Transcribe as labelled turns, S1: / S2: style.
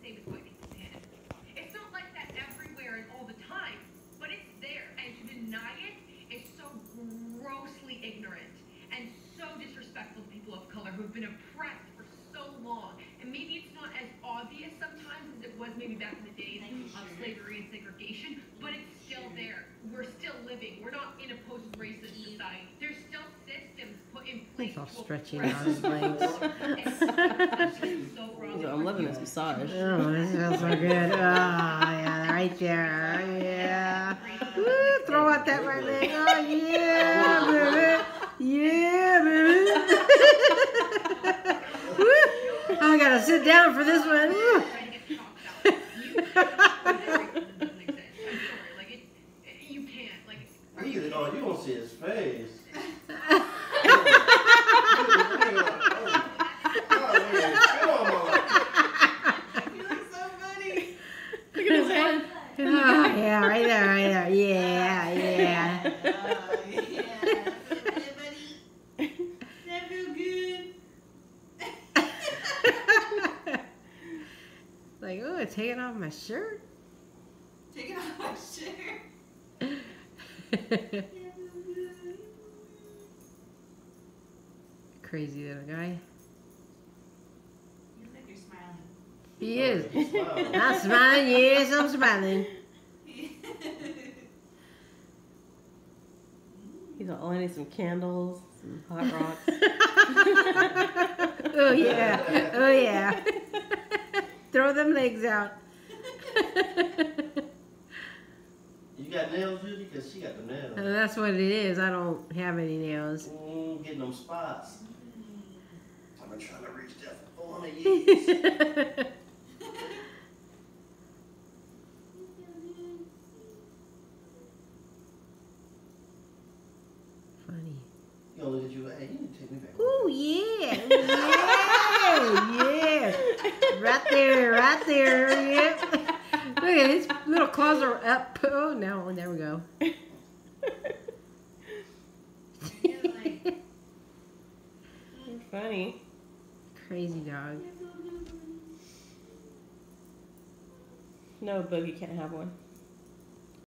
S1: same as white people's hand. It's not like that everywhere and all the time, but it's there. And to deny it is so grossly ignorant and so disrespectful to people of color who have been oppressed for so long. And maybe it's not as obvious sometimes as it was maybe back in the days of slavery and segregation, but it's still there. We're still living. We're not in a post-racist society. There's still systems put in place.
S2: He's all stretching out his legs.
S3: I'm loving this massage.
S2: Oh, this feels so good. Oh, yeah, right there. Yeah. Woo, throw out that right leg. Oh, yeah, baby. Yeah, baby. Woo. I gotta sit down for this one. Woo.
S4: You don't see his face.
S2: Oh, yeah, right there, right there. Yeah, yeah.
S5: That feel good.
S2: Like, oh, taking off my shirt.
S5: Taking off my shirt.
S2: Crazy little guy.
S5: You look like you're smiling.
S2: He is. I'm smiling, yes, I'm smiling.
S3: He's all, I need some candles, some hot rocks.
S2: Oh, yeah. Oh, yeah. Throw them legs out.
S4: You got nails, Judy? Because she got the nails.
S2: That's what it is. I don't have any nails.
S4: Getting them spots. I've been trying to reach that for 400 years.
S2: Funny.
S4: You know, look at you. Hey, you need to take me back.
S2: Ooh, yeah. Yeah. Yeah. Right there. Right there. Yep. Look at his little claws are up. Oh, no. There we go.
S3: You're funny.
S2: Crazy dog.
S3: No, Boogie can't have one.